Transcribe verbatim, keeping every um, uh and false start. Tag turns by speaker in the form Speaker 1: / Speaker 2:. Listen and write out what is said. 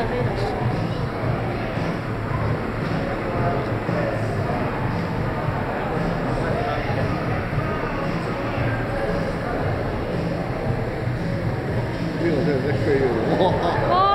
Speaker 1: 的黑的。
Speaker 2: 这个在在可以哇。